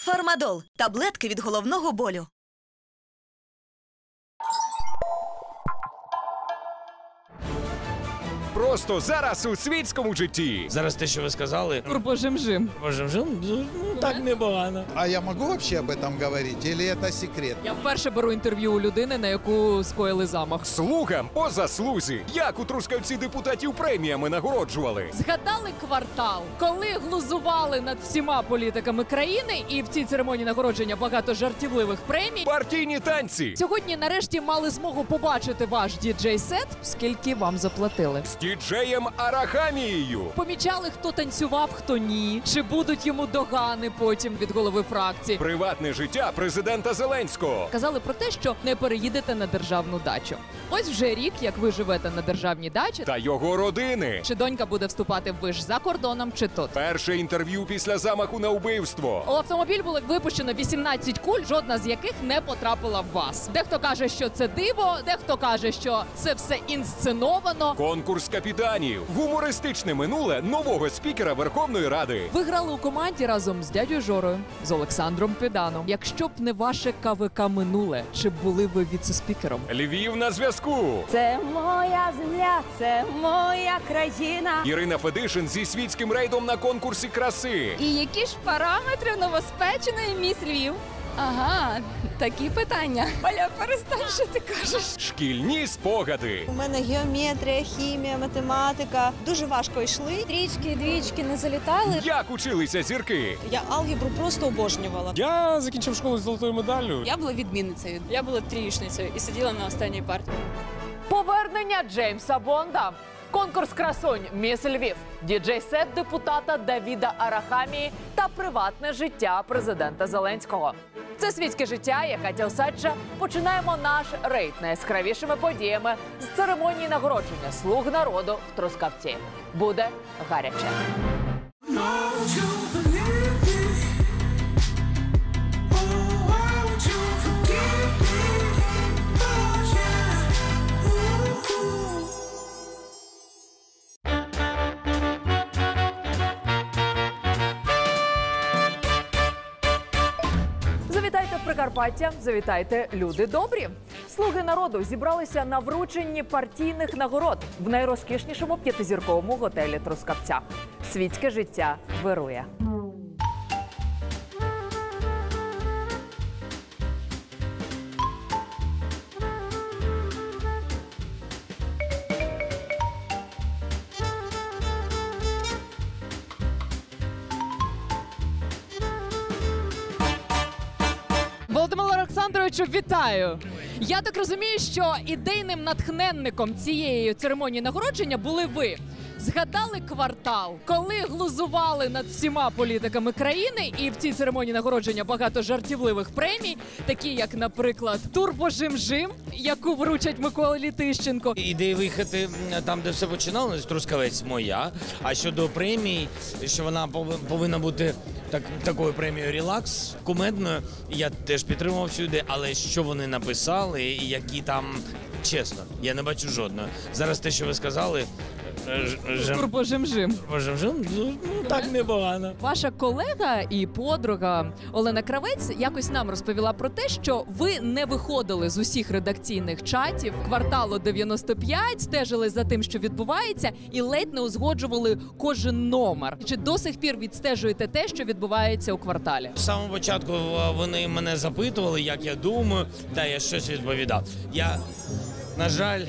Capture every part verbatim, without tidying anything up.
Фармадол – таблетки від головного болю. Просто зараз у світському житті. Зараз те, що ви сказали. Турбожим-жим. Турбожим-жим? Ну, так непогано. А я могу вообще об этом говорить, или это секрет? Я вперше беру інтерв'ю у людини, на яку скоїли замах. Слугам по заслузі. Як у Трускавці депутатів преміями нагороджували. Згадали квартал, коли глузували над всіма політиками країни, і в цій церемонії нагородження багато жартівливих премій. Партійні танці. Сьогодні нарешті мали змогу побачити ваш діджей-сет, скільки вам заплатили. З діджеєм Арахамією. Помічали, хто танцював, хто ні. Чи будуть йому догани потім від голови фракції. Приватне життя президента Зеленського. Казали про те, що не переїдете на державну дачу. Ось вже рік, як ви живете на державній дачі. Та його родини. Чи донька буде вступати в виш за кордоном, чи тут? Перше інтерв'ю після замаху на вбивство. У автомобіль було випущено вісімнадцять куль, жодна з яких не потрапила в вас. Дехто каже, що це диво, дехто каже, що це все інсценовано. Конкурс капітанів. Гумористичне минуле нового спікера Верховної Ради. Ви грали у команді разом з дядю Жорою, з Олександром Педаном. Якщо б не ваше КВК минуле, чи були ви віце-спікером? Львів на зв'язку. Це моя земля, це моя країна. Ірина Федишин зі світським рейдом на конкурсі краси. І які ж параметри новоспеченої міс Львів? Ага, такі питання. Оля, перестань, що ти кажеш. Шкільні спогади. У мене геометрія, хімія, математика. Дуже важко йшли. Трічки, двічки не залітали. Як училися зірки? Я алгебру просто обожнювала. Я закінчив школу з золотою медаллю. Я була відмінницею. Я була трієчницею і сиділа на останній парті. Повернення Джеймса Бонда. Конкурс красунь «Міс Львів», діджей-сет депутата Давіда Арахамії та приватне життя президента Зеленського. Це світське життя, я Катя Осадча. Починаємо наш рейд найяскравішими подіями з церемонії нагородження «Слуг народу» в Трускавці. Буде гаряче. Завітайте в Прикарпаття, завітайте, люди добрі. Слуги народу зібралися на врученні партійних нагород в найрозкішнішому п'ятизірковому готелі Трускавця. Світське життя вирує. Володимир Олександровичу, вітаю! Я так розумію, що ідейним натхненником цієї церемонії нагородження були ви. Згадали квартал, коли глузували над всіма політиками країни, і в цій церемонії нагородження багато жартівливих премій, такі як, наприклад, «Турбожим-жим», яку вручать Миколі Тищенко. Ідея виїхати там, де все починалось, Трускавець моя. А щодо премій, що вона повинна бути так, такою премією «Релакс», кумедною, я теж підтримував цю ідею, але що вони написали, і які там, чесно, я не бачу жодного. Зараз те, що ви сказали, Турбожим-жим. Турбожим-жим? Ну, так непогано. Ваша колега і подруга Олена Кравець якось нам розповіла про те, що ви не виходили з усіх редакційних чатів кварталу дев'яносто п'ять, стежили за тим, що відбувається, і ледь не узгоджували кожен номер. Чи до сих пір відстежуєте те, що відбувається у кварталі? З самого початку вони мене запитували, як я думаю, та я щось відповідав. Я, на жаль,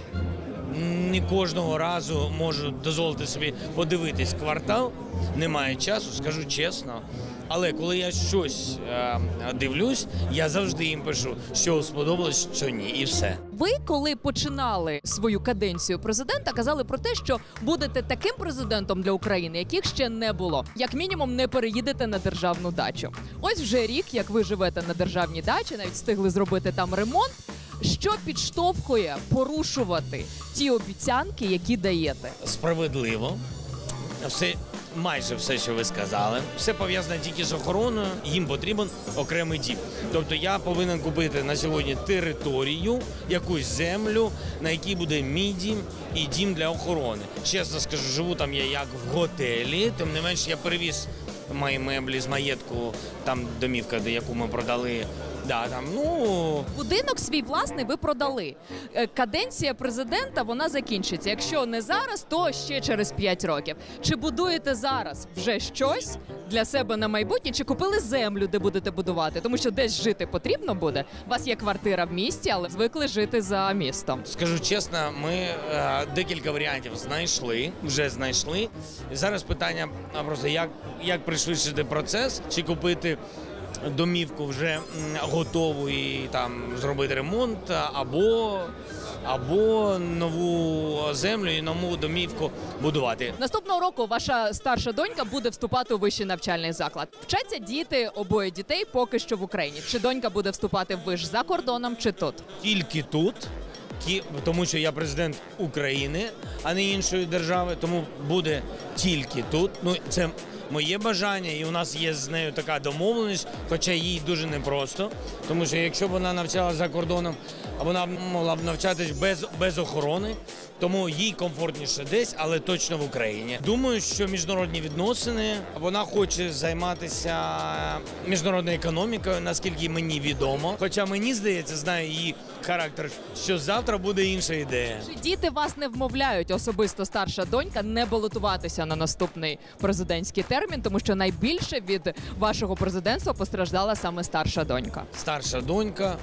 не кожного разу можу дозволити собі подивитись квартал, немає часу, скажу чесно. Але коли я щось е, дивлюсь, я завжди їм пишу, що сподобалось, що ні, і все. Ви, коли починали свою каденцію президента, казали про те, що будете таким президентом для України, яких ще не було. Як мінімум, не переїдете на державну дачу. Ось вже рік, як ви живете на державній дачі, навіть встигли зробити там ремонт. Що підштовхує порушувати ті обіцянки, які даєте? Справедливо. Все, майже все, що ви сказали. Все пов'язане тільки з охороною. Їм потрібен окремий дім. Тобто я повинен купити на сьогодні територію, якусь землю, на якій буде мій дім і дім для охорони. Чесно скажу, живу там я як в готелі. Тим не менш, я перевіз мої меблі з маєтку, там домівка, де яку ми продали. Да, там, ну... Будинок свій власний ви продали. Е, Каденція президента, вона закінчиться. Якщо не зараз, то ще через п'ять років. Чи будуєте зараз вже щось для себе на майбутнє, чи купили землю, де будете будувати? Тому що десь жити потрібно буде. У вас є квартира в місті, але звикли жити за містом. Скажу чесно, ми е, декілька варіантів знайшли, вже знайшли. І зараз питання а, просто, як, як пришвидшити процес, чи купити домівку вже м, готову і там зробити ремонт, або, або нову землю і нову домівку будувати. Наступного року ваша старша донька буде вступати у вищий навчальний заклад. Вчаться діти, обоє дітей поки що в Україні. Чи донька буде вступати в виш за кордоном, чи тут? Тільки тут, кі- тому що я президент України, а не іншої держави, тому буде тільки тут. Ну, це моє бажання, і у нас є з нею така домовленість, хоча їй дуже непросто, тому що якщо б вона навчалася за кордоном, вона могла б навчатись без, без охорони, тому їй комфортніше десь, але точно в Україні. Думаю, що міжнародні відносини, вона хоче займатися міжнародною економікою, наскільки мені відомо. Хоча мені здається, знаю її характер, що завтра буде інша ідея. Чи діти вас не вмовляють, особисто старша донька, не балотуватися на наступний президентський термін, тому що найбільше від вашого президентства постраждала саме старша донька? Старша донька.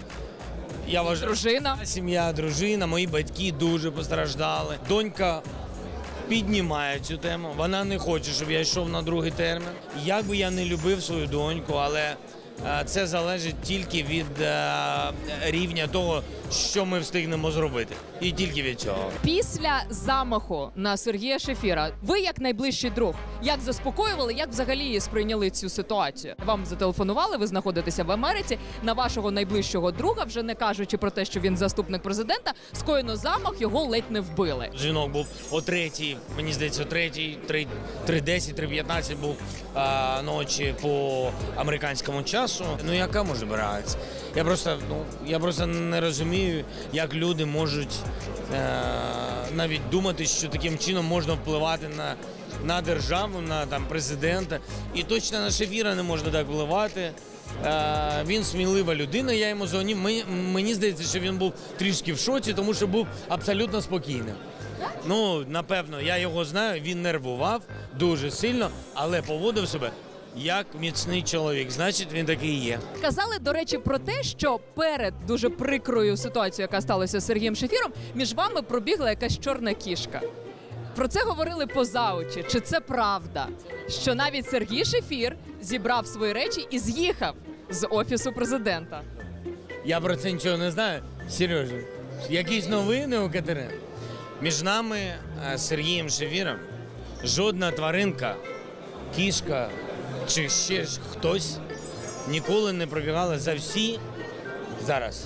Я вважаю, Дружина. сім'я, дружина, мої батьки дуже постраждали. Донька піднімає цю тему. Вона не хоче, щоб я йшов на другий термін. Як би я не любив свою доньку, але е, це залежить тільки від е, рівня того, що ми встигнемо зробити. І тільки від цього. Після замаху на Сергія Шефіра, ви як найближчий друг, як заспокоювали, як взагалі сприйняли цю ситуацію? Вам зателефонували, ви знаходитеся в Америці, на вашого найближчого друга, вже не кажучи про те, що він заступник президента, скоєно замах, його ледь не вбили. Дзвінок був о третій, мені здається, о третій, три десять, три п'ятнадцять був а, ночі по американському часу. Ну яка може бути реакція? Я просто, ну, я просто не розумію, як люди можуть е, навіть думати, що таким чином можна впливати на, на державу, на там, президента. І точно на Шефіра не можна так впливати. Е, він смілива людина, я йому дзвонив. Мені, мені здається, що він був трішки в шоці, тому що був абсолютно спокійним. Ну, напевно, я його знаю, він нервував дуже сильно, але поводив себе як міцний чоловік. Значить, він такий і є. Казали, до речі, про те, що перед дуже прикрою ситуацією, яка сталася з Сергієм Шефіром, між вами пробігла якась чорна кішка. Про це говорили поза очі. Чи це правда, що навіть Сергій Шефір зібрав свої речі і з'їхав з Офісу президента? Я про це нічого не знаю. Серйозно, якісь новини у Катерини? Між нами, е, Сергієм Шефіром, жодна тваринка, кішка чи ще ж хтось ніколи не пробігала за всі зараз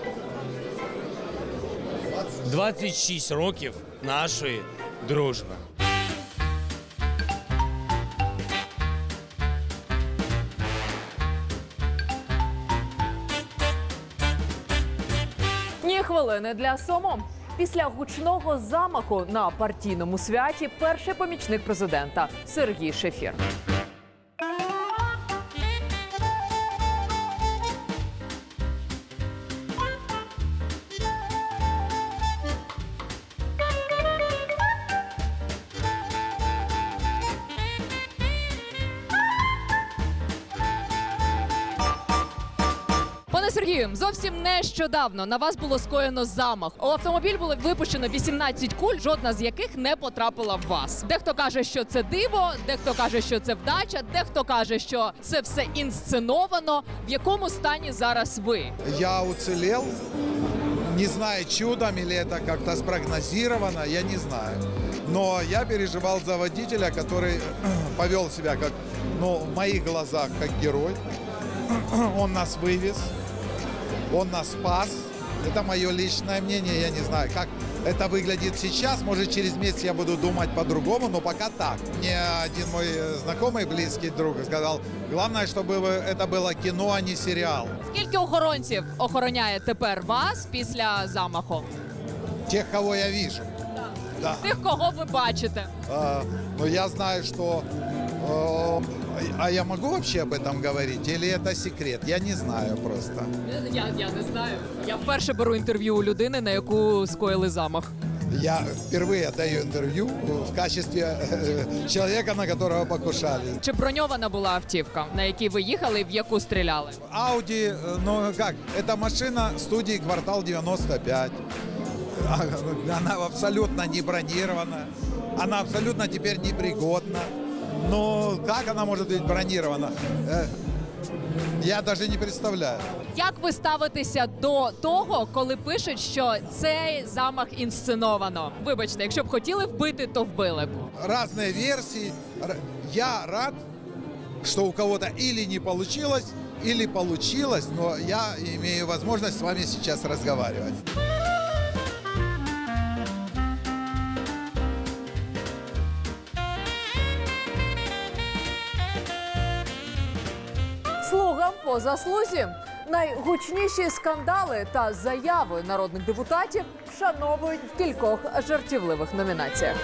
двадцять шість років нашої дружби. Ні хвилини для сому. Після гучного замаху на партійному святі перший помічник президента Сергій Шефір. Пане Сергію, зовсім нещодавно на вас було скоєно замах. У автомобіль було випущено вісімнадцять куль, жодна з яких не потрапила в вас. Дехто каже, що це диво, дехто каже, що це вдача, дехто каже, що це все інсценовано. В якому стані зараз ви? Я уцелел. Не знаю, чудом или это как-то спрогнозировано, я не знаю. Но я переживал за водителя, который повел себя как, ну, в моих глазах, как герой. Он нас вывез, он нас спас. Это мое личное мнение, я не знаю, как это выглядит сейчас. Может, через месяц я буду думать по-другому, но пока так. Мне один мой знакомый, близкий друг, сказал, главное, чтобы это было кино, а не сериал. Скільки охоронців охороняє тепер вас після замаху? Тех, кого я вижу. Да. Тих, кого ви бачите. А, но я знаю, что э, А я могу вообще об этом говорить? Или это секрет? Я не знаю просто. Я, я не знаю. Я вперше беру інтерв'ю у людини, на яку скоїли замах. Я впервые даю интервью в качестве э, человека, на которого покушали. Чи броньована була автівка, на якій ви їхали і в яку стріляли? Ауди, ну как, это машина студии «Квартал девяносто пять». Она абсолютно не бронирована. Она абсолютно теперь непригодна. Но как она может быть бронирована? Э, Я даже не представляю. Як ви ставитеся до того, коли пишуть, що цей замах інсценовано? Вибачте, якщо б хотіли вбити, то вбили б. Разные версии. Р- Я рад, что у кого-то или не получилось, или получилось, но я имею возможность с вами сейчас разговаривать. Слугам по заслузі. Найгучніші скандали та заяви народних депутатів вшановують в кількох жартівливих номінаціях.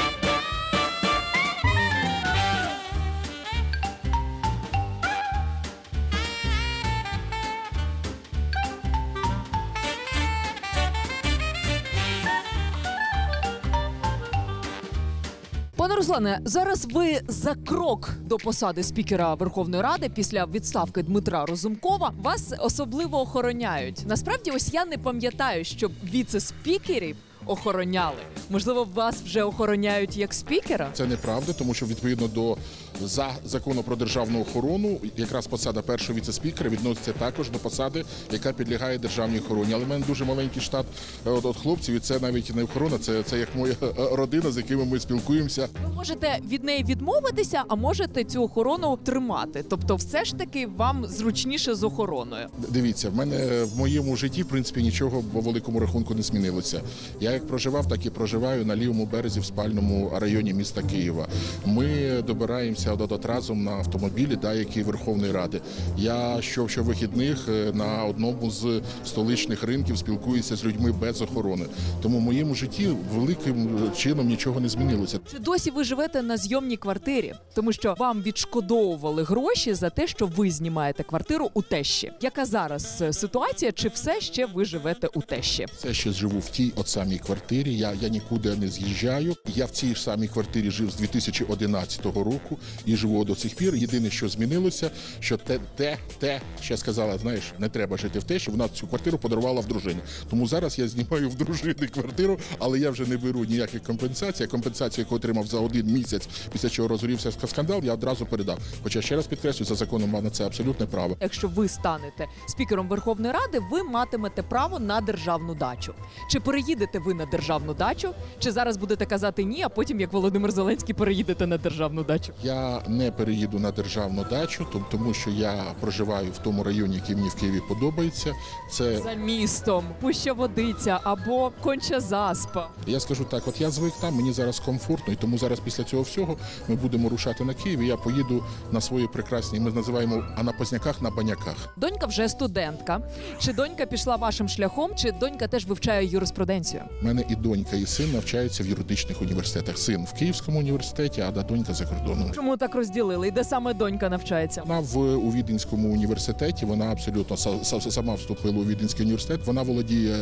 Пане Руслане, зараз ви за крок до посади спікера Верховної Ради після відставки Дмитра Разумкова. Вас особливо охороняють. Насправді, ось я не пам'ятаю, щоб віце-спікерів охороняли. Можливо, вас вже охороняють як спікера? Це неправда, тому що відповідно до за закону про державну охорону, якраз посада першого віце-спікера відноситься також до посади, яка підлягає державній охороні. Але в мене дуже маленький штат от, от хлопців, і це навіть не охорона, це, це як моя родина, з якими ми спілкуємося. Ви можете від неї відмовитися, а можете цю охорону тримати. Тобто, все ж таки вам зручніше з охороною. Дивіться, в мене в моєму житті, в принципі, нічого по великому рахунку не змінилося. Я як проживав, так і проживаю на лівому березі в спальному районі міста Києва. Ми добираємося от разом на автомобілі, да, які Верховної Ради. Я що, що вихідних на одному з столичних ринків спілкуюся з людьми без охорони. Тому в моєму житті великим чином нічого не змінилося. Чи досі ви живете на зйомній квартирі? Тому що вам відшкодовували гроші за те, що ви знімаєте квартиру у тещі. Яка зараз ситуація? Чи все ще ви живете у тещі? Все ще живу в тій от самій квартирі. Я, я нікуди не з'їжджаю. Я в цій ж самій квартирі жив з дві тисячі одинадцятого року і живу до цих пір. Єдине, що змінилося, що те, те, те, ще сказала, знаєш, не треба жити в те, що вона цю квартиру подарувала в дружині. Тому зараз я знімаю в дружини квартиру, але я вже не беру ніяких компенсацій. Компенсацію, яку отримав за один місяць, після чого розгорівся скандал, я одразу передав. Хоча, ще раз підкреслюю, за законом мав на це абсолютне право. Якщо ви станете спікером Верховної Ради, ви матимете право на державну дачу. Чи переїдете ви на державну дачу, чи зараз будете казати ні, а потім, як Володимир Зеленський, переїдете на державну дачу? Я не переїду на державну дачу, тому що я проживаю в тому районі, який мені в Києві подобається. Це за містом, Пуща Водиця або Конча Заспа. Я скажу так, от я звик там, мені зараз комфортно, і тому зараз після цього всього ми будемо рушати на Київ, і я поїду на свої прекрасні, ми називаємо, а на Позняках, на Баняках. Донька вже студентка. Чи донька пішла вашим шляхом, чи донька теж вивчає юриспруденцію? У мене і донька, і син навчаються в юридичних університетах. Син в Київському університеті, а донька за кордоном. Чому так розділили? І де саме донька навчається? Вона в у Віденському університеті, вона абсолютно сама вступила у Віденський університет, вона володіє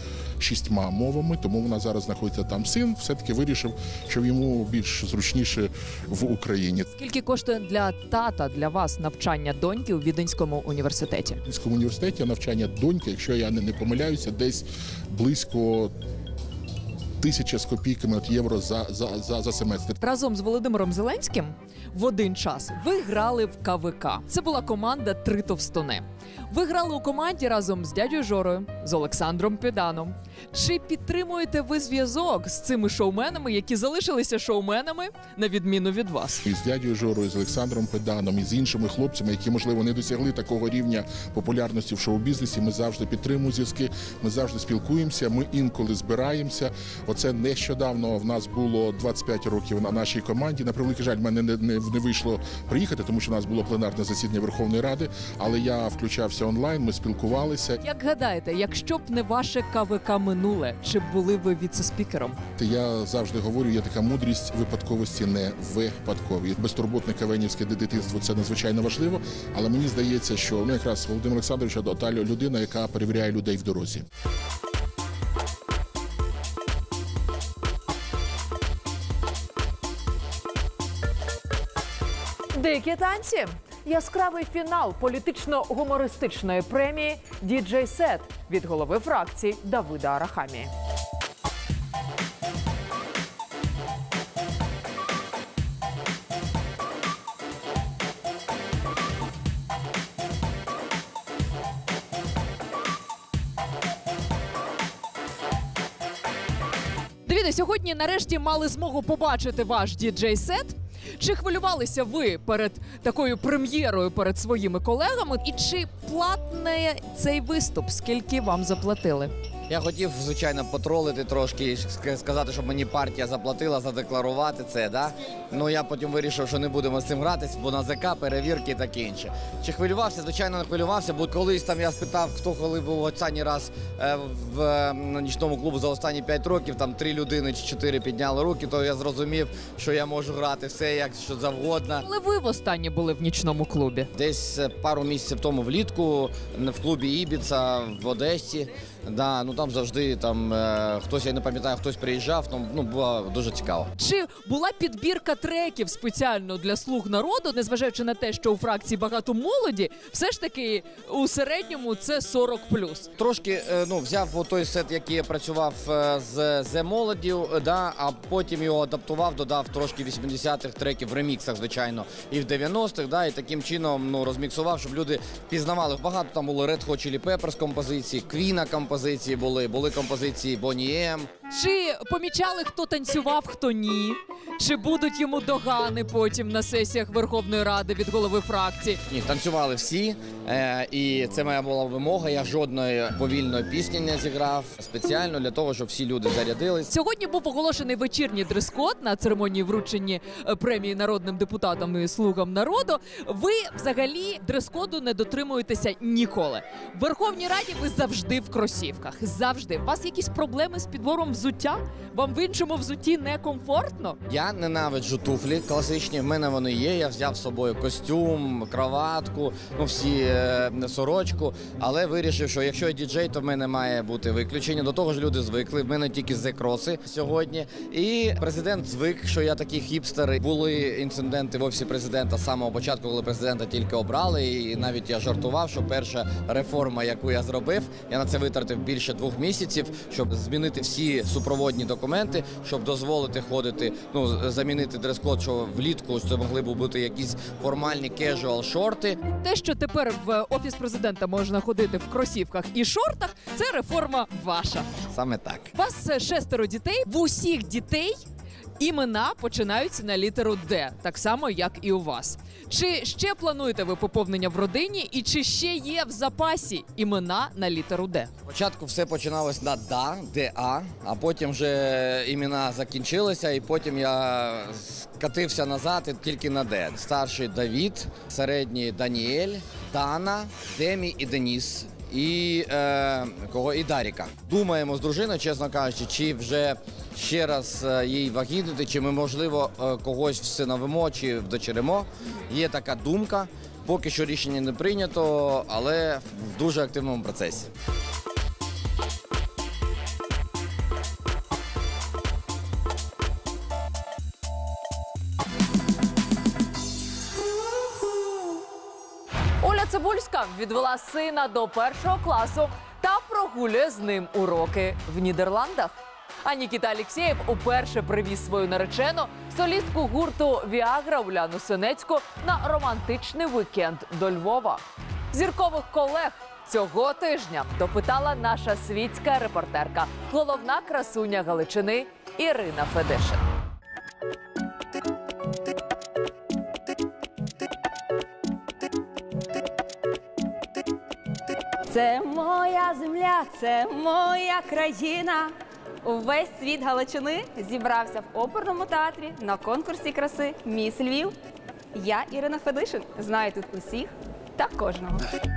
шістьма мовами, тому вона зараз знаходиться там. Син все-таки вирішив, що йому більш зручніше в Україні. Скільки коштує для тата, для вас навчання доньки у Віденському університеті? У Віденському університеті навчання доньки, якщо я не, не помиляюся, десь близько тисяча з копійками от євро за, за, за, за семестр. Разом з Володимиром Зеленським в один час ви грали в ка ве ка. Це була команда «Три товстуни». Ви грали у команді разом з дядю Жорою, з Олександром Педаном. Чи підтримуєте ви зв'язок з цими шоуменами, які залишилися шоуменами, на відміну від вас? І з дядю Жорою, з Олександром Педаном, і з іншими хлопцями, які, можливо, не досягли такого рівня популярності в шоу-бізнесі, ми завжди підтримуємо зв'язки, ми завжди спілкуємося, ми інколи збираємося. Оце нещодавно в нас було двадцять п'ять років на нашій команді. На превеликий жаль, в мене не, не, не вийшло приїхати, тому що у нас було пленарне засідання Верховної Ради, але я включався онлайн, ми спілкувалися. Як гадаєте, якщо б не ваше КВК минуле, чи б були ви віце-спікером? Я завжди говорю, є така мудрість випадковості не випадкові. Безтурботне кавенівське дитинство – це надзвичайно важливо, але мені здається, що ну, якраз Володимир Олександрович – та людина, яка перевіряє людей в дорозі. Дикі танці. Яскравий фінал політично-гумористичної премії «Діджей-сет» від голови фракції Давида Арахамії. Давіде, сьогодні нарешті мали змогу побачити ваш діджей-сет. Чи хвилювалися ви перед такою прем'єрою перед своїми колегами? І чи платний цей виступ? Скільки вам заплатили? Я хотів, звичайно, потролити трошки, сказати, щоб мені партія заплатила, задекларувати це, да? Ну, я потім вирішив, що не будемо з цим гратись, бо на ЗК, перевірки і таке інше. Чи хвилювався? Звичайно, не хвилювався, бо колись там я спитав, хто коли був останній раз е, в е, нічному клубу за останні п'ять років, там три людини чи чотири підняли руки, то я зрозумів, що я можу грати все, як що завгодно. Коли ви востаннє були в нічному клубі? Десь пару місяців тому влітку в клубі «Ібіца» в Одесі. Да, ну там завжди там е, хтось, я не пам'ятаю, хтось приїжджав, ну, ну було дуже цікаво. Чи була підбірка треків спеціально для «Слуг народу», незважаючи на те, що у фракції багато молоді, все ж таки у середньому це сорок плюс? Трошки е, ну, взяв той сет, який я працював е, з «Зе молоддю», да, а потім його адаптував, додав трошки вісімдесятих треків в реміксах, звичайно, і в дев'яностих, да, і таким чином ну, розміксував, щоб люди пізнавали. Багато там було Red Hot Chili Peppers композиції, Квіна композиції були, були композиції Bonnie Ем. Чи помічали, хто танцював, хто ні? Чи будуть йому догани потім на сесіях Верховної Ради від голови фракції? Ні, танцювали всі, е, і це моя була вимога. Я жодної повільної пісні не зіграв спеціально для того, щоб всі люди зарядились. Сьогодні був оголошений вечірній дрес-код на церемонії вручення премії народним депутатам і «Слугам народу». Ви взагалі дрес-коду не дотримуєтеся ніколи. В Верховній Раді ви завжди в кросівках. Завжди. У вас якісь проблеми з підбором взуття? Вам в іншому взутті некомфортно? Я ненавиджу туфлі класичні, в мене вони є, я взяв з собою костюм, краватку, ну всі е, сорочку, але вирішив, що якщо я діджей, то в мене має бути виключення. До того ж люди звикли, в мене тільки зе-кроси сьогодні. І президент звик, що я такий хіпстер. Були інциденти в Офісі президента з самого початку, коли президента тільки обрали, і навіть я жартував, що перша реформа, яку я зробив, я на це витратив більше двох місяців, щоб змінити всі супроводні документи, щоб дозволити ходити, ну, замінити дрес-код, що влітку це могли б бути якісь формальні кежуал шорти. Те, що тепер в Офіс президента можна ходити в кросівках і шортах, це реформа ваша. Саме так. У вас шестеро дітей, в усіх дітей імена починаються на літеру «Д», так само, як і у вас. Чи ще плануєте ви поповнення в родині, і чи ще є в запасі імена на літеру «Д»? Спочатку все починалось на «Да», «Д-А», а потім вже імена закінчилися, і потім я скатився назад і тільки на «Д». Старший Давід, середній Даніель, Дана, Демі і Деніс. І е, кого і Даріка. Думаємо з дружиною, чесно кажучи, чи вже ще раз е, їй вагітнити, чи ми, можливо, е, когось всиновимо, чи вдочеримо. Є така думка. Поки що рішення не прийнято, але в дуже активному процесі. Оля Цибульська відвела сина до першого класу та прогулює з ним уроки в Нідерландах. А Нікіта Алєксєєв уперше привіз свою наречену, солістку гурту «Віагра» Уляну Сенецьку, на романтичний вікенд до Львова. Зіркових колег цього тижня допитала наша світська репортерка, головна красуня Галичини Ірина Федишин. Це моя земля, це моя країна. Увесь світ Галичини зібрався в оперному театрі на конкурсі краси «Міс Львів». Я Ірина Федишин. Знаю тут усіх та кожного.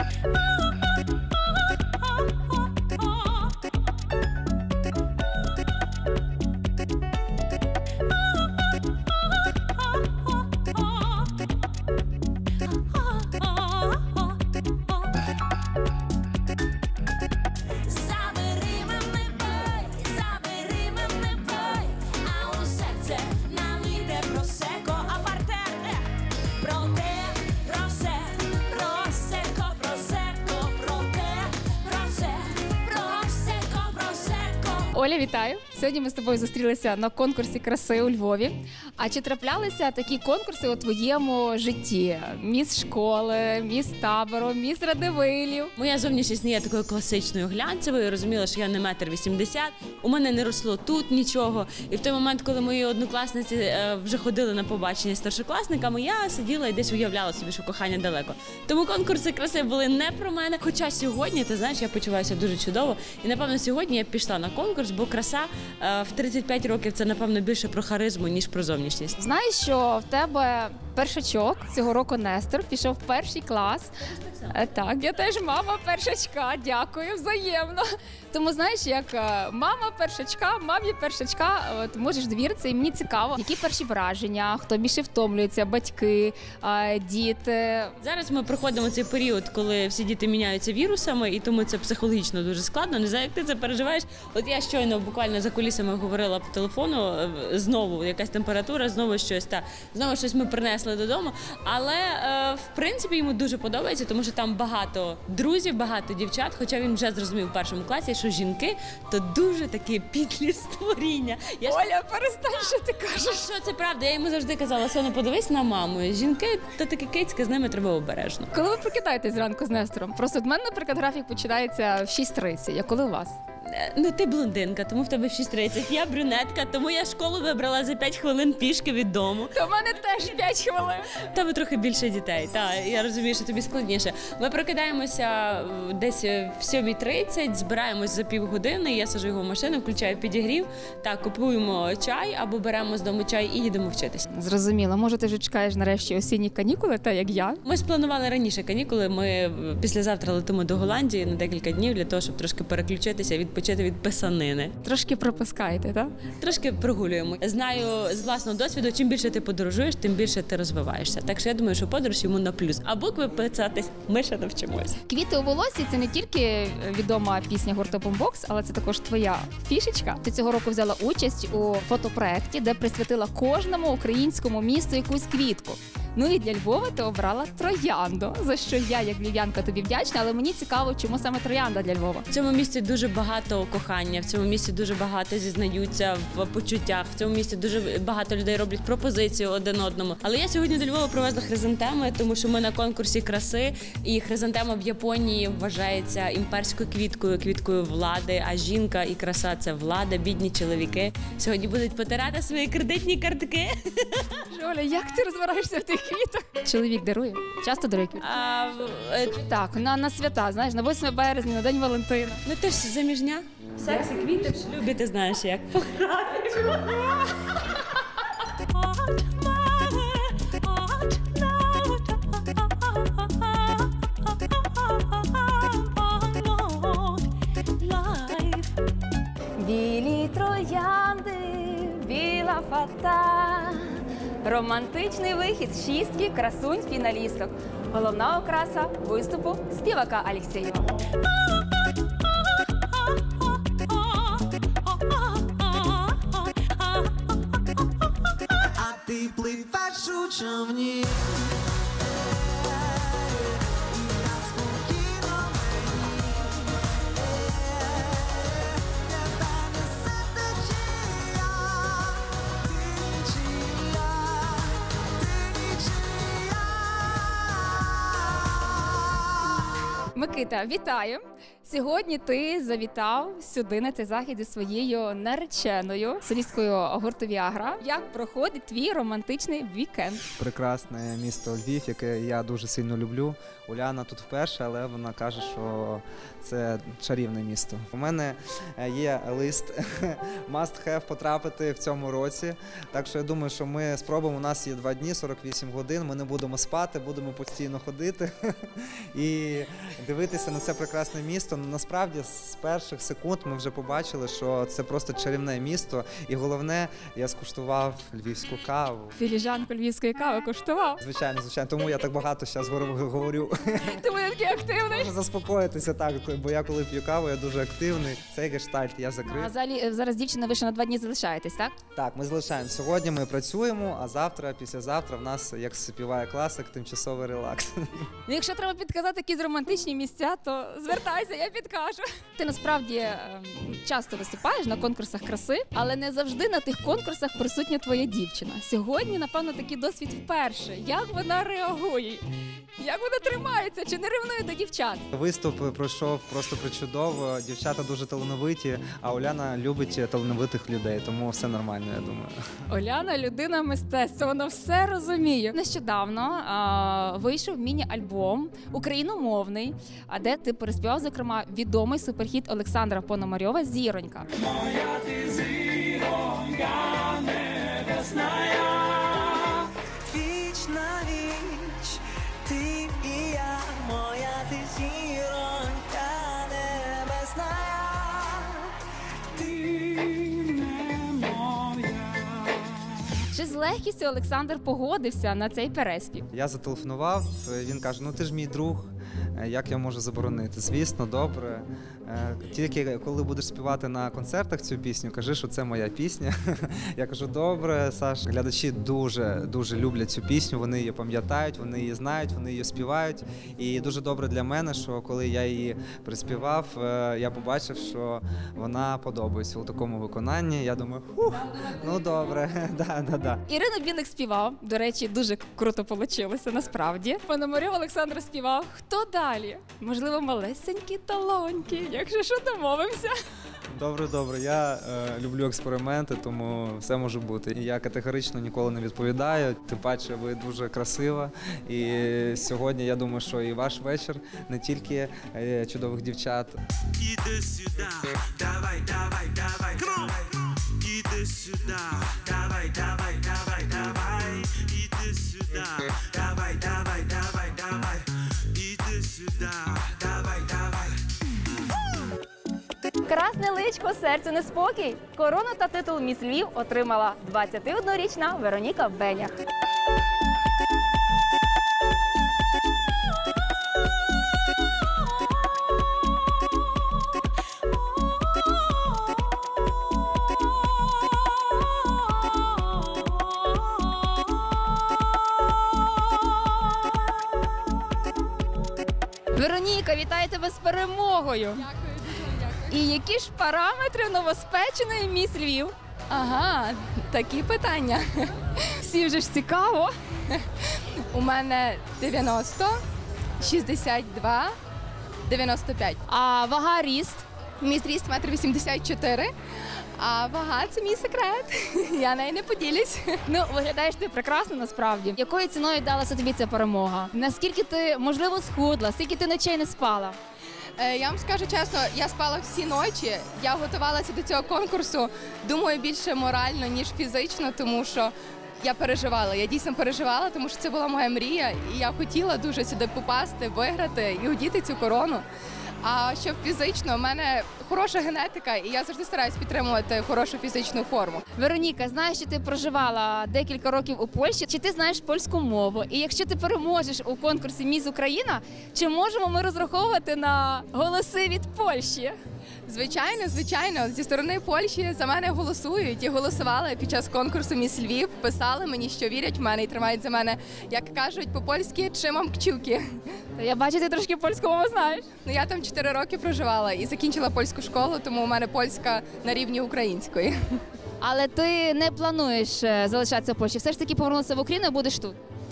Оля, вітаю! Сьогодні ми з тобою зустрілися на конкурсі краси у Львові. А чи траплялися такі конкурси у твоєму житті? Міс школи, міс табору, міс Радивилів? Моя зовнішність не є такою класичною глянцевою. Розуміла, що я не метр вісімдесят, у мене не росло тут нічого. І в той момент, коли мої однокласниці е, вже ходили на побачення з старшокласниками, я сиділа і десь уявляла собі, що кохання далеко. Тому конкурси краси були не про мене. Хоча сьогодні, ти знаєш, я почуваюся дуже чудово. І, напевно, сьогодні я пішла на конкурс, бо краса е, в тридцять п'ять років – це, напевно, більше про харизму, ніж про зовнішність. Знаєш, що в тебе першачок цього року Нестор пішов в перший клас. Е, Так, я теж мама першачка, дякую, взаємно. Тому, знаєш, як е, мама першачка, мамі першачка, от, можеш довіритися, і мені цікаво, які перші враження, хто більше втомлюється, батьки, е, діти. Зараз ми проходимо цей період, коли всі діти міняються вірусами, і тому це психологічно дуже складно. Не знаю, як ти це переживаєш. От я щойно буквально за кулісами говорила по телефону, знову якась температура, знову щось, та знову щось ми принесли додому. Але, е, в принципі, йому дуже подобається, тому що там багато друзів, багато дівчат, хоча він вже зрозумів в першому класі, що жінки – то дуже такі підлі створіння. Я ж... Оля, перестань, що ти кажеш? Що це правда? Я йому завжди казала: Соня, подивись на маму. Жінки – то такі кицьки, з ними треба обережно. Коли ви прокидаєтесь зранку з Нестором? Просто в мене, наприклад, графік починається в шість тридцять. А коли у вас? Ну, ти блондинка, тому в тебе в шість тридцять. Я брюнетка, тому я школу вибрала за п'ять хвилин пішки від дому. То в мене теж п'ять хвилин. В тебе трохи більше дітей, так, я розумію, що тобі складніше. Ми прокидаємося десь в сьомій тридцять, збираємось за півгодини, я сажу його в машину, включаю підігрів, так, купуємо чай або беремо з дому чай і їдемо вчитися. Зрозуміло. Може, ти вже чекаєш нарешті осінні канікули, та як я? Ми спланували раніше канікули, ми післязавтра летимо до Голландії на декілька днів для того, щоб трошки переключитися, відпочити від писанини. Трошки пропускаєте, так? Трошки прогулюємо. Знаю з власного досвіду, чим більше ти подорожуєш, тим більше ти розвиваєшся. Так що я думаю, що подорож йому на плюс. А букви писатись ми ще навчимося. Квіти у волосі – це не тільки відома пісня гурту Бумбокс, але це також твоя фішечка. Ти цього року взяла участь у фотопроекті, де присвятила кожному українському місту якусь квітку. Ну і для Львова ти обрала троянду, за що я, як львів'янка, тобі вдячна, але мені цікаво, чому саме троянда для Львова. В цьому місті дуже багато кохання, в цьому місті дуже багато зізнаються в почуттях, в цьому місті дуже багато людей роблять пропозицію один одному. Але я сьогодні до Львова привезла хризантеми, тому що ми на конкурсі краси, і хризантема в Японії вважається імперською квіткою, квіткою влади, а жінка і краса – це влада, бідні чоловіки. Сьогодні будуть потирати свої кредитні картки. Оля, як ти розбираєшся в тих квітах? Чоловік дарує? Часто дарує квіти? А, е, Так, на, на свята, знаєш, на восьме березня, на День Валентина. ну ти ж заміжня? Секс і квіти в шлюбі ти знаєш як. Білі троянди, біла фата. Романтичний вихід шістки красунь-фіналісток. Головна окраса виступу співака Алєксєєва. А ти пливеш у човні. Микита, вітаю! Сьогодні ти завітав сюди на цей захід зі своєю нареченою, солісткою гурту Віагра. Як проходить твій романтичний вікенд? Прекрасне місто Львів, яке я дуже сильно люблю. Уляна тут вперше, але вона каже, що це чарівне місто. У мене є лист must have потрапити в цьому році. Так що я думаю, що ми спробуємо. У нас є два дні, сорок вісім годин. Ми не будемо спати, будемо постійно ходити і дивитися на це прекрасне місто. Насправді, з перших секунд ми вже побачили, що це просто чарівне місто. І головне, я скуштував львівську каву. Філіжанку львівської кави куштував? Звичайно, звичайно. Тому я так багато зараз говорю. Тому я такий активний. Можу заспокоїтися так, бо я коли п'ю каву, я дуже активний. Цей гештальт я закрив. А залі, зараз дівчина, ви ще на два дні залишаєтесь, так? Так, ми залишаємо. Сьогодні ми працюємо, а завтра, післязавтра в нас, як співає класик, тимчасовий релакс. Ну, якщо треба підказати якісь романтичні місця, то звертайся, я підкажу. Ти насправді е, часто виступаєш на конкурсах краси, але не завжди на тих конкурсах присутня твоя дівчина. Сьогодні, напевно, такий досвід вперше. Як вона реагує? Як вона тримається? Чи не ревнує до дівчат? Виступ пройшов просто причудово. Дівчата дуже талановиті, а Уляна любить талановитих людей, тому все нормально, я думаю. Уляна – людина мистецтва, вона все розуміє. Нещодавно а, вийшов міні-альбом україномовний, а де ти переспівав, зокрема, відомий суперхіт Олександра Пономарьова «Зіронька». Моя ти зіронька небесная, віч на віч, ти і я, моя ти зіронька небесная, ти не моя. Чи з легкістю Олександр погодився на цей переспів? Я зателефонував, він каже, ну ти ж мій друг, як я можу заборонити? Звісно, добре. Тільки коли будеш співати на концертах цю пісню, кажи, що це моя пісня. Я кажу, добре, Саш. Глядачі дуже, дуже люблять цю пісню, вони її пам'ятають, вони її знають, вони її співають. І дуже добре для мене, що коли я її приспівав, я побачив, що вона подобається у такому виконанні. Я думаю, фух, ну добре, да, да, да. Ірина Білик співав, до речі, дуже круто вийшло, насправді. Пономарьов Олександр співав. Хто далі? Можливо, малесенькі талонькі, якщо що, домовимося. Добре, добре. Я е, люблю експерименти, тому все може бути. І я категорично ніколи не відповідаю, тим паче ви дуже красива. І сьогодні, я думаю, що і ваш вечір, не тільки е, чудових дівчат. Іди сюди, давай, давай, давай, іди сюди, давай, давай, давай, давай, іди сюди, давай, давай, давай, давай, іди сюди, давай, давай. Красне личко, серцю неспокій. Корону та титул «Міс Львів» отримала двадцятиоднорічна Вероніка Бенях. Вероніка, вітаю тебе з перемогою! Дякую. І які ж параметри новоспеченої «Міс Львів»? Ага, такі питання. Всі вже ж цікаво. У мене дев'яносто, шістдесят два, дев'яносто п'ять. А вага, ріст? Мій зріст метр вісімдесят чотири, а вага – це мій секрет. Я нею не поділюсь. Ну, виглядаєш ти прекрасно, насправді. Якою ціною далася тобі ця перемога? Наскільки ти, можливо, схудла? Скільки ти ночей не спала? Я вам скажу чесно, я спала всі ночі, я готувалася до цього конкурсу, думаю, більше морально, ніж фізично, тому що я переживала, я дійсно переживала, тому що це була моя мрія, і я хотіла дуже сюди попасти, виграти і одіти цю корону. А що фізично, в мене хороша генетика, і я завжди стараюсь підтримувати хорошу фізичну форму. Вероніка, знаєш, що ти проживала декілька років у Польщі, чи ти знаєш польську мову? І якщо ти переможеш у конкурсі «Міс Україна», чи можемо ми розраховувати на голоси від Польщі? Звичайно, звичайно. Зі сторони Польщі за мене голосують і голосували під час конкурсу «Міс Львів», писали мені, що вірять в мене і тримають за мене, як кажуть по-польськи, «Trzymam kciuki». Я бачу, ти трошки польську мову знаєш. Ну, я там чотири роки проживала і закінчила польську школу, тому у мене польська на рівні української. Але ти не плануєш залишатися в Польщі? Все ж таки повернутися в Україну і будеш тут?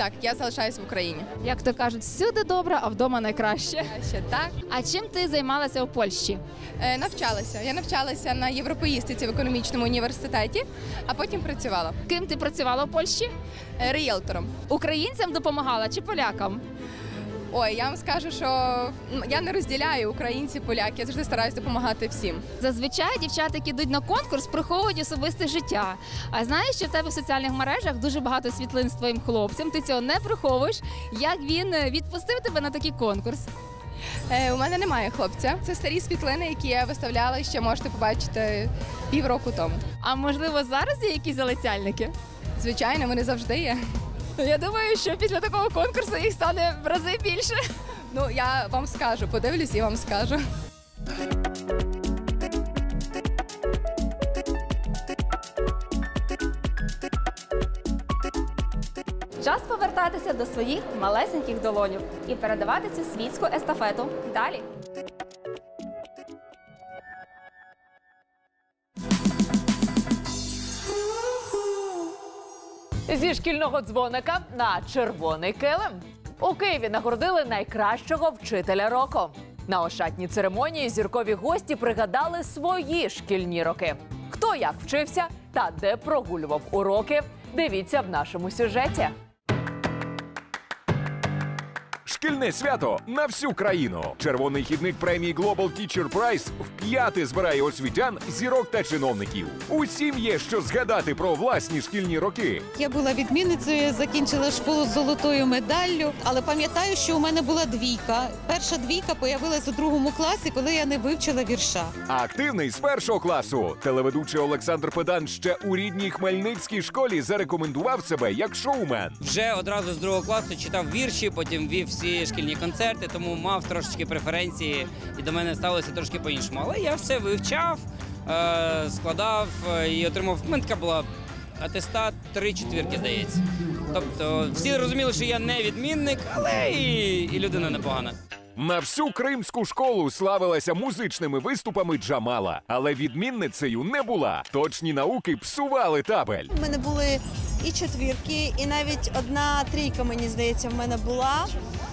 Так, я залишаюсь в Україні. Як то кажуть, всюди добре, а вдома найкраще. Ще так. А чим ти займалася у Польщі? Е, навчалася. Я навчалася на європеїстиці в економічному університеті, а потім працювала. Ким ти працювала у Польщі? Е, ріелтором. Українцям допомагала чи полякам? Ой, я вам скажу, що я не розділяю українці, поляки. Я завжди стараюсь допомагати всім. Зазвичай дівчата, які йдуть на конкурс, приховують особисте життя. А знаєш, що в тебе в соціальних мережах дуже багато світлин з твоїм хлопцем, ти цього не приховуєш. Як він відпустив тебе на такий конкурс? Е, у мене немає хлопця. Це старі світлини, які я виставляла і ще можете побачити півроку тому. А можливо, зараз є якісь залицяльники? Звичайно, вони завжди є. Я думаю, що після такого конкурсу їх стане в рази більше. Ну, я вам скажу, подивлюсь і вам скажу. Час повертатися до своїх малесеньких долонів і передавати цю світську естафету далі. Зі шкільного дзвоника на червоний килим. У Києві нагородили найкращого вчителя року. На ошатній церемонії зіркові гості пригадали свої шкільні роки. Хто як вчився та де прогулював уроки, дивіться в нашому сюжеті. Шкільне свято на всю країну. Червоний хідник премії Global Teacher Prize вп'яте збирає освітян, зірок та чиновників. Усім є що згадати про власні шкільні роки. Я була відмінницею, закінчила школу з золотою медаллю, але пам'ятаю, що у мене була двійка. Перша двійка появилась у другому класі, коли я не вивчила вірша. Активний з першого класу. Телеведучий Олександр Педан ще у рідній Хмельницькій школі зарекомендував себе як шоумен. Вже одразу з другого класу читав вірші, потім вів всі шкільні концерти, тому мав трошечки преференції і до мене ставилося трошки по-іншому. Але я все вивчав, е- складав і отримав. У мене така була атестат, три четвірки, здається. Тобто всі розуміли, що я не відмінник, але і, і людина непогана. На всю кримську школу славилася музичними виступами Джамала, але відмінницею не була. Точні науки псували табель. У мене були і четвірки, і навіть одна трійка, мені здається, в мене була.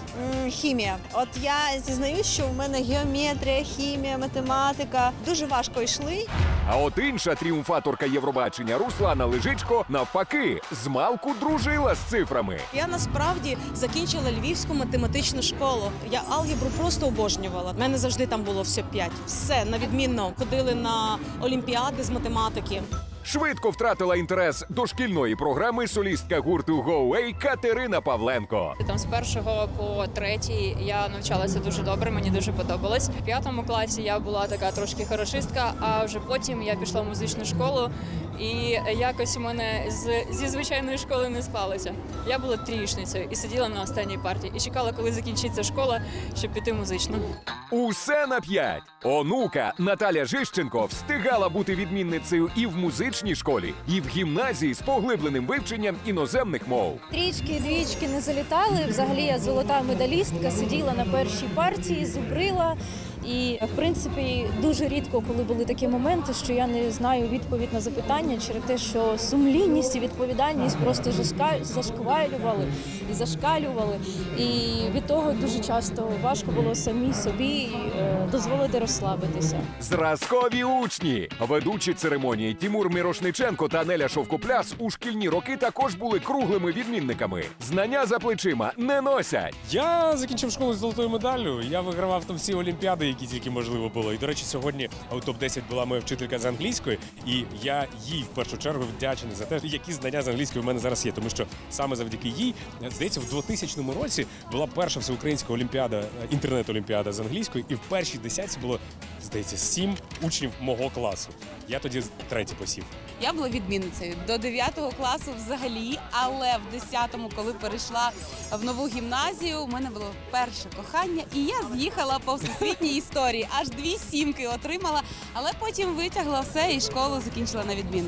Хімія. От я зізнаюсь, що в мене геометрія, хімія, математика дуже важко йшли. А от інша тріумфаторка Євробачення Руслана Лежичко навпаки змалку дружила з цифрами. Я насправді закінчила Львівську математичну школу. Я алгебру просто обожнювала. У мене завжди там було все п'ять. Все на відмінно. Ходили на олімпіади з математики. Швидко втратила інтерес до шкільної програми солістка гурту Go Away Катерина Павленко. Там з першого по третій я навчалася дуже добре, мені дуже подобалось. В п'ятому класі я була така трошки хорошистка, а вже потім я пішла в музичну школу, і якось у мене з, зі звичайної школи не склалося. Я була трієчницею і сиділа на останній парті, і чекала, коли закінчиться школа, щоб піти в музичну. Усе на п'ять. Онука Наталя Жищенко встигала бути відмінницею і в музичній школі, і в гімназії з поглибленим вивченням іноземних мов. Трічки, двічки не залітали. Взагалі я золота медалістка, сиділа на першій партії, зубрила. І, в принципі, дуже рідко, коли були такі моменти, що я не знаю відповідь на запитання через те, що сумлінність і відповідальність просто зашквалювали і зашкалювали. І від того дуже часто важко було самі собі дозволити розслабитися. Зразкові учні. Ведучі церемонії Тімур Мірошниченко та Неля Шовкопляс у шкільні роки також були круглими відмінниками. Знання за плечима не носять. Я закінчив школу з золотою медаллю. Я вигравав там всі олімпіади, які тільки можливо було. І, до речі, сьогодні у топ десять була моя вчителька з англійської, і я їй в першу чергу вдячний за те, які знання з англійської в мене зараз є. Тому що саме завдяки їй, здається, в двохтисячному році була перша всеукраїнська олімпіада, інтернет-олімпіада з англійської, і в першій десятці було, здається, сім учнів мого класу. Я тоді третій посів. Я була відмінницею до дев'ятого класу взагалі, але в десятому, коли перейшла в нову гімназію, у мене було перше кохання, і я з'їхала по всесвітній історії. Аж дві сімки отримала, але потім витягла все і школу закінчила на відмінно.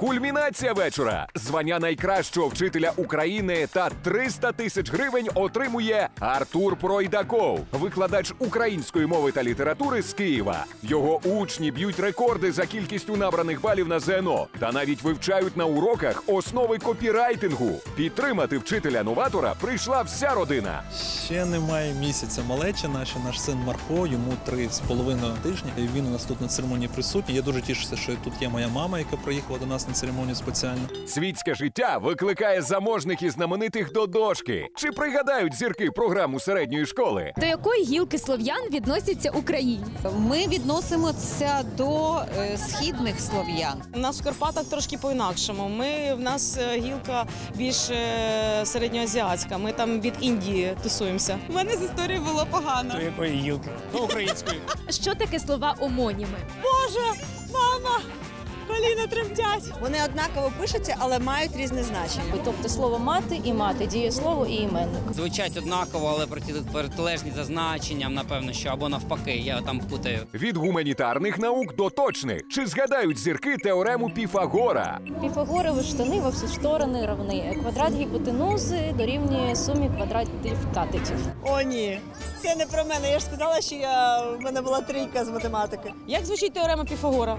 Кульмінація вечора. Звання найкращого вчителя України та триста тисяч гривень отримує Артур Пройдаков, викладач української мови та літератури з Києва. Його учні б'ють рекорди за кількістю набраних балів на ЗНО та навіть вивчають на уроках основи копірайтингу. Підтримати вчителя-новатора прийшла вся родина. Ще немає місяця малеча наша, наш син Марко, йому три з половиною тижні. І він у нас тут на церемонії присутній. Я дуже тішуся, що тут є моя мама, яка приїхала до нас на церемонію спеціально. Світське життя викликає заможних і знаменитих до дошки. Чи пригадають зірки програму середньої школи? До якої гілки слов'ян відносяться українці? Ми відносимося до е, східних слов'ян. У нас в Карпатах трошки по-інакшому. Ми, в нас е, гілка більш е, середньоазіатська. Ми там від Індії тусуємося. У мене з історією було погано. До якої гілки? До української. Що таке слова омоніми? Боже, мама! Коліна тремтять. Вони однаково пишуться, але мають різне значення. Тобто слово мати і мати, дієслово і іменник. Звучать однаково, але проти- протилежні за значенням, напевно, що або навпаки, я там путаю. Від гуманітарних наук до точних. Чи згадають зірки теорему Піфагора? Піфагорові штани во всі сторони равні. Квадрат гіпотенузи дорівнює сумі квадратів катетів. О, ні. Це не про мене. Я ж сказала, що я... в мене була трійка з математики. Як звучить теорема Піфагора?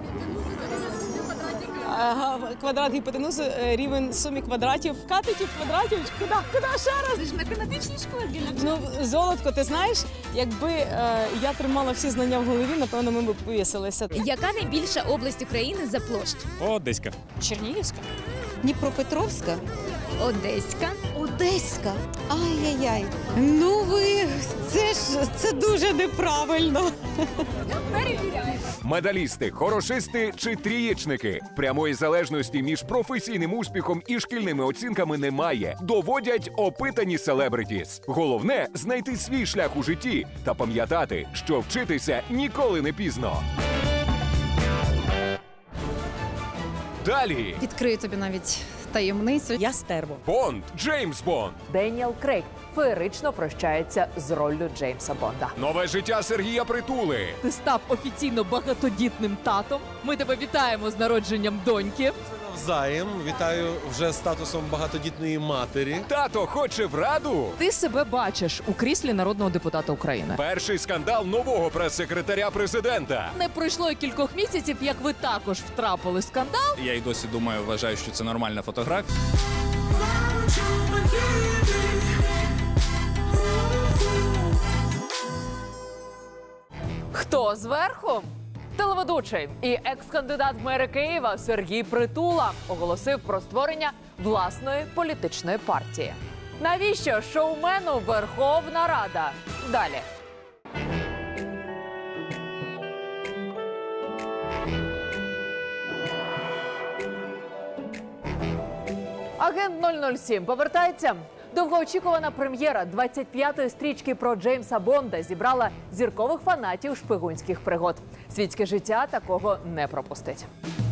Ага, квадрат гіпотенузи е, рівень сумі квадратів, катетів, квадратів. Куди? Куди ще раз? Ти ж в математичній школі. Ну, Золотко, ти знаєш, якби е, я тримала всі знання в голові, напевно, ми б повісилися. Яка найбільша область України за площ? Одеська. Чернігівська. Дніпропетровська. Одеська. Одеська. Ай-яй-яй. Ну ви, це ж це дуже неправильно. Перевіряємо. Медалісти, хорошисти чи трієчники? Прямої залежності між професійним успіхом і шкільними оцінками немає. Доводять опитані селебритіс. Головне – знайти свій шлях у житті та пам'ятати, що вчитися ніколи не пізно. Далі. Відкрию тобі навіть таємницю. Я стерво. Бонд, Джеймс Бонд. Деніел Крейг феєрично прощається з роллю Джеймса Бонда. Нове життя Сергія Притули. Ти став офіційно багатодітним татом. Ми тебе вітаємо з народженням доньки. Навзаєм. Вітаю вже статусом багатодітної матері. Тато хоче в раду. Ти себе бачиш у кріслі народного депутата України. Перший скандал нового прес-секретаря президента. Не пройшло й кількох місяців, як ви також втрапили в скандал. Я й досі думаю, вважаю, що це нормальна фотографія. Хто зверху? Телеведучий і екс-кандидат в мери Києва Сергій Притула оголосив про створення власної політичної партії. Навіщо шоумену Верховна Рада? Далі. Агент нуль нуль сім повертається. Довгоочікувана прем'єра двадцять п'ятої стрічки про Джеймса Бонда зібрала зіркових фанатів шпигунських пригод. Світське життя такого не пропустить.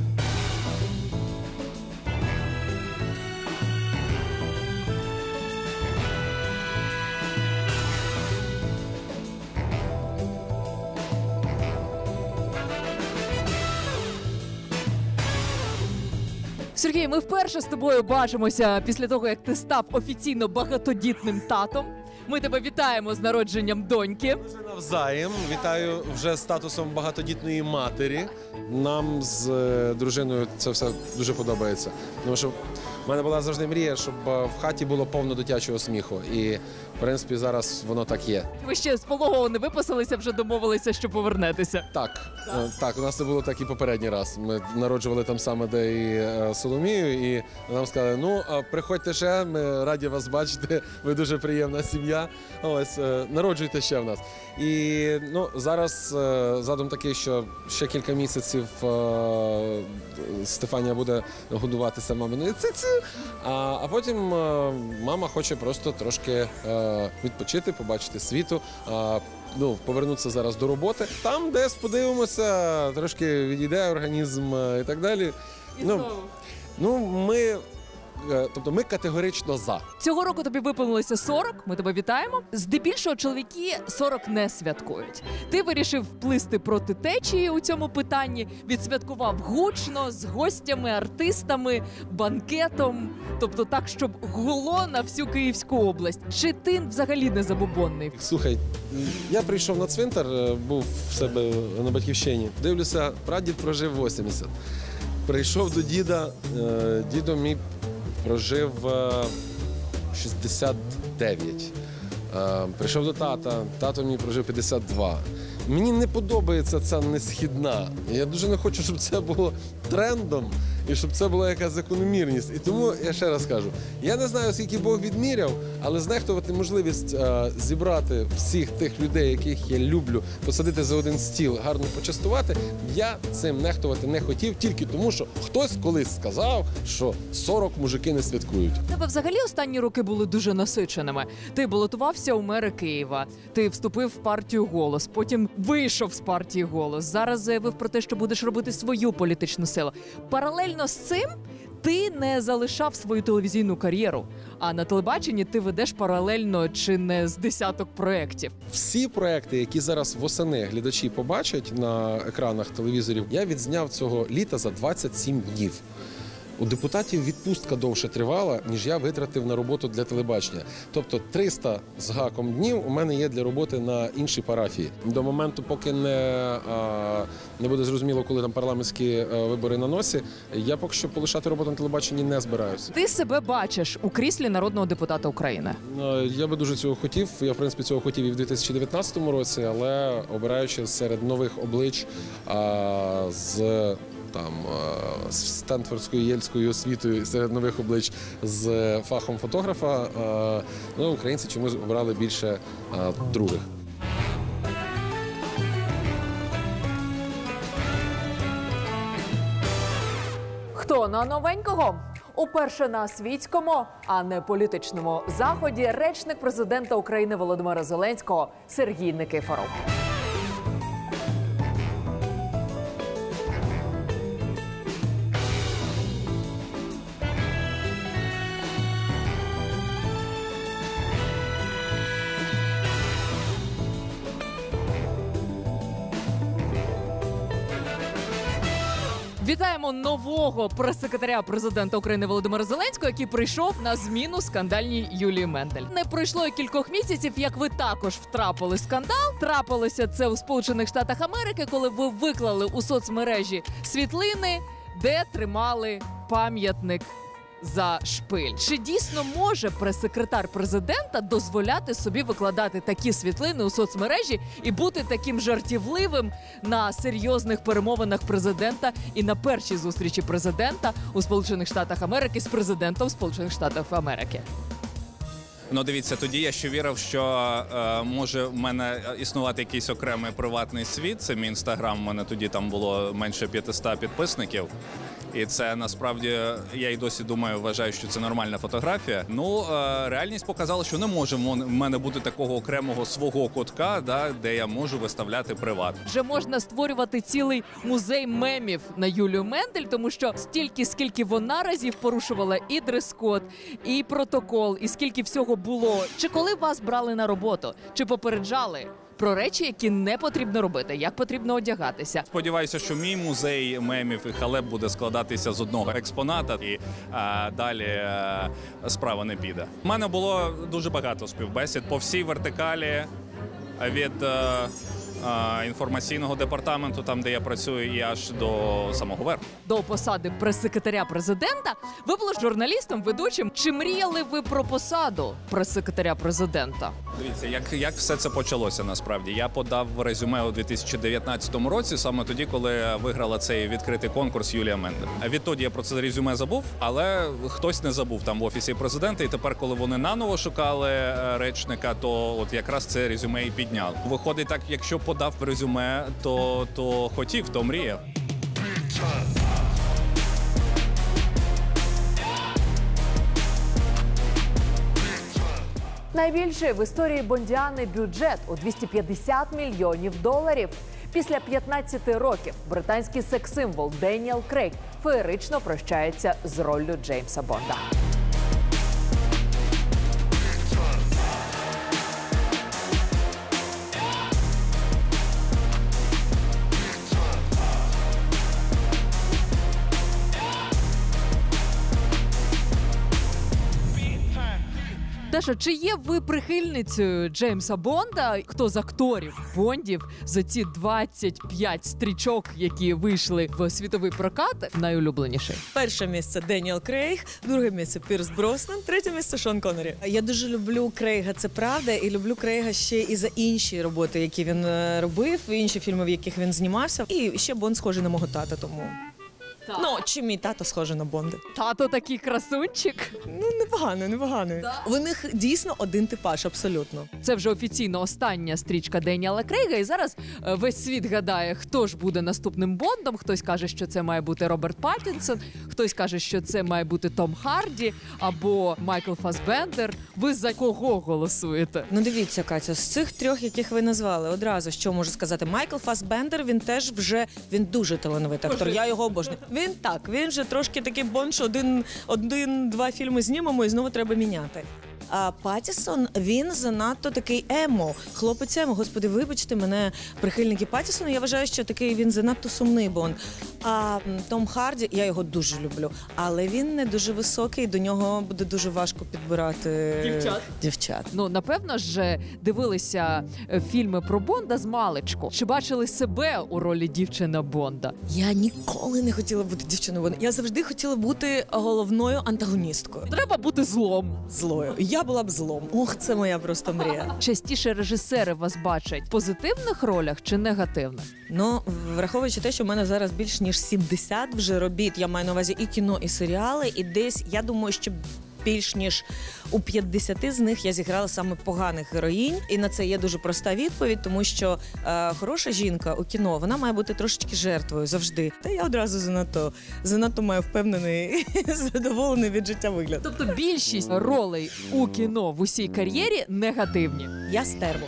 Сергій, ми вперше з тобою бачимося після того, як ти став офіційно багатодітним татом. Ми тебе вітаємо з народженням доньки. Навзаєм. Вітаю вже статусом багатодітної матері. Нам з е, дружиною це все дуже подобається. Тому що в мене була завжди мрія, щоб е, в хаті було повно дитячого сміху. І, в принципі, зараз воно так є. Ви ще з пологового не виписалися, вже домовилися, що повернетеся. Так, е, так, у нас це було так і попередній раз. Ми народжували там саме, де і е, Соломію, і нам сказали, ну, е, приходьте ще, ми раді вас бачити, ви дуже приємна сім'я. Ось, е, народжуйте ще в нас. І, ну, зараз е, задум такий, що ще кілька місяців е, Стефанія буде годуватися маминою цицею, а, а потім е, мама хоче просто трошки е, відпочити, побачити світу, е, ну, повернутися зараз до роботи. Там десь подивимося, трошки відійде організм е, і так далі. І ну, знову. ну, ми е, тобто ми категорично за. Цього року тобі виповнилося сорок, ми тебе вітаємо. Здебільшого чоловіки сорок не святкують. Ти вирішив плисти проти течії у цьому питанні, відсвяткував гучно, з гостями, артистами, банкетом, тобто так, щоб гуло на всю Київську область. Чи ти взагалі не забобонний? Слухай, я прийшов на цвинтар, е, був в себе на Батьківщині. Дивлюся, прадід прожив вісімдесят. Прийшов до діда, е, дідо мій прожив е, шістдесят дев'ять. Е, прийшов до тата, тато мій прожив п'ятдесят два. Мені не подобається ця несхідна. Я дуже не хочу, щоб це було трендом і щоб це була якась закономірність. І тому я ще раз кажу, я не знаю, скільки Бог відміряв, але знехтувати можливість е, зібрати всіх тих людей, яких я люблю, посадити за один стіл, гарно почастувати, я цим нехтувати не хотів, тільки тому, що хтось колись сказав, що сорок мужики не святкують. У тебе взагалі останні роки були дуже насиченими. Ти балотувався у мери Києва, ти вступив в партію «Голос», потім вийшов з партії «Голос», зараз заявив про те, що будеш робити свою політичну силу. Паралельно з цим ти не залишав свою телевізійну кар'єру, а на телебаченні ти ведеш паралельно чи не з десяток проєктів. Всі проекти, які зараз восени глядачі побачать на екранах телевізорів, я відзняв цього літа за двадцять сім днів. У депутатів відпустка довше тривала, ніж я витратив на роботу для телебачення. Тобто триста з гаком днів у мене є для роботи на іншій парафії. До моменту, поки не, а, не буде зрозуміло, коли там парламентські а, вибори на носі, я поки що полишати роботу на телебаченні не збираюся. Ти себе бачиш у кріслі народного депутата України? Я би дуже цього хотів. Я, в принципі, цього хотів і в дві тисячі дев'ятнадцятому році, але обираючи серед нових облич а, з там з Стенфордською, Єльською освітою серед нових облич з фахом фотографа, ну, українці чомусь обрали більше других. Хто на новенького? Уперше на світському, а не політичному заході речник президента України Володимира Зеленського Сергій Никифоров. Вітаємо нового прес-секретаря президента України Володимира Зеленського, який прийшов на зміну скандальній Юлії Мендель. Не пройшло і кількох місяців, як ви також втрапили скандал. Трапилося це у Сполучених Штатах Америки, коли ви виклали у соцмережі світлини, де тримали пам'ятник за шпиль. Чи дійсно може прес-секретар президента дозволяти собі викладати такі світлини у соцмережі і бути таким жартівливим на серйозних перемовинах президента і на першій зустрічі президента у Сполучених Штатах Америки з президентом Сполучених Штатів Америки? Ну, дивіться, тоді я ще вірив, що е, може в мене існувати якийсь окремий приватний світ. Це мій інстаграм, у мене тоді там було менше п'ятсот підписників. І це насправді, я й досі думаю, вважаю, що це нормальна фотографія. Ну, е, реальність показала, що не може в мене бути такого окремого свого кутка, да, де я можу виставляти приват. Вже можна створювати цілий музей мемів на Юлію Мендель, тому що стільки, скільки вона разів порушувала і дрес-код, і протокол, і скільки всього було. Чи коли вас брали на роботу, чи попереджали про речі, які не потрібно робити, як потрібно одягатися? Сподіваюся, що мій музей мемів і халеп буде складатися з одного експоната, і а, далі а, справа не піде. У мене було дуже багато співбесід по всій вертикалі від а, а, інформаційного департаменту, там, де я працюю, і аж до самого верху. До посади прес-секретаря президента ви були журналістом, ведучим. Чи мріяли ви про посаду прес-секретаря президента? Дивіться, як, як все це почалося насправді. Я подав резюме у дві тисячі дев'ятнадцятому році, саме тоді, коли виграла цей відкритий конкурс Юлія Мендель. Відтоді я про це резюме забув, але хтось не забув там в Офісі президента. І тепер, коли вони наново шукали речника, то от якраз це резюме і підняли. Виходить так, якщо подав резюме, то, то хотів, то мріяв. Найбільший в історії бондіани бюджет у двісті п'ятдесят мільйонів доларів. Після п'ятнадцяти років британський секс-символ Деніел Крейг феєрично прощається з роллю Джеймса Бонда. Сашо, чи є ви прихильницею Джеймса Бонда? Хто з акторів Бондів за ці двадцять п'ять стрічок, які вийшли в світовий прокат, найулюбленіший? Перше місце Деніел Крейг, друге місце Пірс Броснан, третє місце Шон Коннері. Я дуже люблю Крейга, це правда, і люблю Крейга ще і за інші роботи, які він робив, інші фільми, в яких він знімався. І ще Бонд схожий на мого тата, тому... Так. Ну, чи мій тато схожий на Бонда. Тато такий красунчик? Ну, непогано, непогано. Да. У них дійсно один типаж, абсолютно. Це вже офіційно остання стрічка Деніела Крейга, і зараз весь світ гадає, хто ж буде наступним Бондом. Хтось каже, що це має бути Роберт Паттінсон, хтось каже, що це має бути Том Харді або Майкл Фассбендер. Ви за кого голосуєте? Ну, дивіться, Катя, з цих трьох, яких ви назвали, одразу, що можу сказати, Майкл Фассбендер, він теж вже, він дуже талановитий актор, я його обожнюю. Він так, він вже трошки такий Бонд, що один, один-два фільми знімемо і знову треба міняти. А Паттісон, він занадто такий емо, хлопець емо. Господи, вибачте мене, прихильники Паттісона, я вважаю, що такий він занадто сумний Бонд. А Том Харді, я його дуже люблю, але він не дуже високий, до нього буде дуже важко підбирати дівчат. дівчат. Ну, напевно ж, дивилися фільми про Бонда з маличку. Чи бачили себе у ролі дівчина Бонда? Я ніколи не хотіла бути дівчиною Бонда. Я завжди хотіла бути головною антагоністкою. Треба бути злом. Злою. Я була б злом. Ох, це моя просто мрія. Частіше режисери вас бачать в позитивних ролях чи негативних? Ну, враховуючи те, що в мене зараз більш ніж сімдесят вже робіт, я маю на увазі і кіно, і серіали, і десь, я думаю, що більш ніж у п'ятдесяти з них я зіграла саме поганих героїнь. І на це є дуже проста відповідь, тому що е, хороша жінка у кіно, вона має бути трошечки жертвою завжди. Та я одразу занадто, занадто маю впевнений, задоволений від життя вигляд. Тобто більшість ролей у кіно в усій кар'єрі негативні? Я стерво.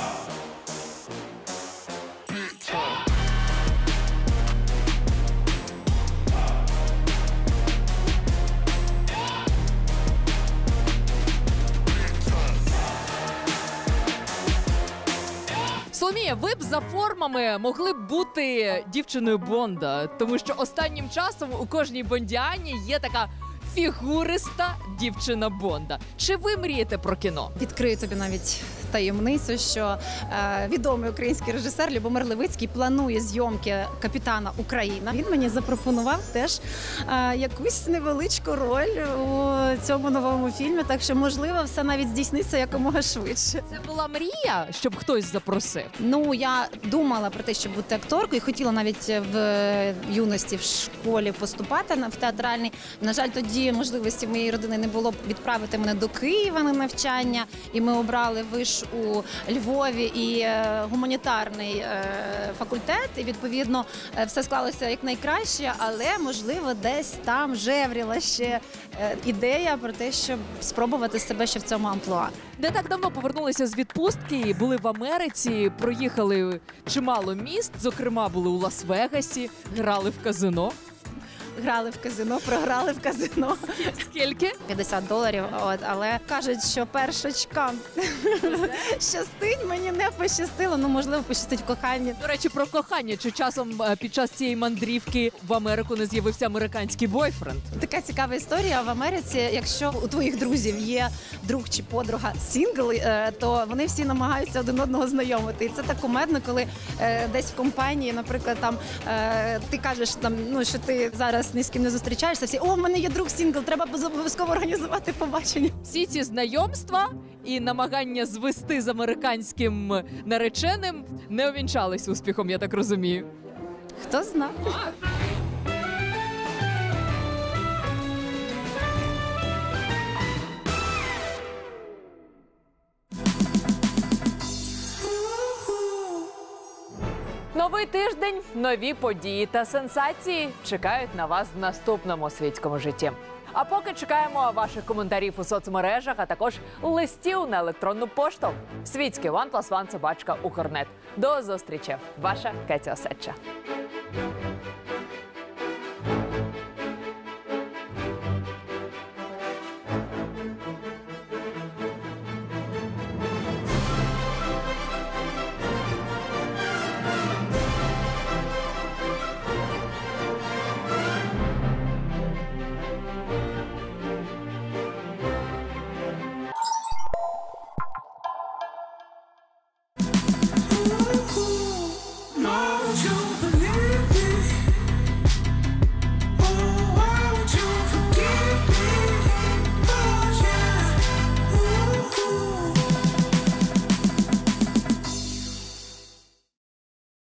Соломія, ви б за формами могли б бути дівчиною Бонда, тому що останнім часом у кожній бондіані є така фігуриста дівчина Бонда. Чи ви мрієте про кіно? Відкрию тобі навіть таємницю, що е, відомий український режисер Любомир Левицький планує зйомки «Капітана Україна». Він мені запропонував теж е, якусь невеличку роль у цьому новому фільмі, так що, можливо, все навіть здійсниться якомога швидше. Це була мрія, щоб хтось запросив? Ну, я думала про те, щоб бути акторкою, хотіла навіть в юності в школі поступати в театральний. На жаль, тоді можливості моєї родини не було відправити мене до Києва на навчання, і ми обрали виш у Львові і е, гуманітарний е, факультет, і відповідно е, все склалося як найкраще, але можливо десь там жевріла ще е, ідея про те, щоб спробувати себе ще в цьому амплуа. Не так давно повернулися з відпустки, були в Америці, проїхали чимало міст, зокрема були у Лас-Вегасі, грали в казино. Грали в казино, програли в казино. Скільки? п'ятдесят доларів, от, але кажуть, що першачкам щастить, мені не пощастило, ну, можливо, пощастить в коханні. До речі, про кохання. Чи часом під час цієї мандрівки в Америку не з'явився американський бойфренд? Така цікава історія. В Америці, якщо у твоїх друзів є друг чи подруга сингл, то вони всі намагаються один одного знайомити. І це так кумедно, коли десь в компанії, наприклад, там ти кажеш, там, ну, що ти зараз ні з ким не зустрічаєшся, всі, о, в мене є друг сингл, треба обов'язково організувати побачення. Всі ці знайомства і намагання звести з американським нареченим не увінчались успіхом, я так розумію. Хто знає. Новий тиждень, нові події та сенсації чекають на вас в наступному світському житті. А поки чекаємо ваших коментарів у соцмережах, а також листів на електронну пошту. Світський one plus one собачка Укрнет. До зустрічі. Ваша Катя Осадча.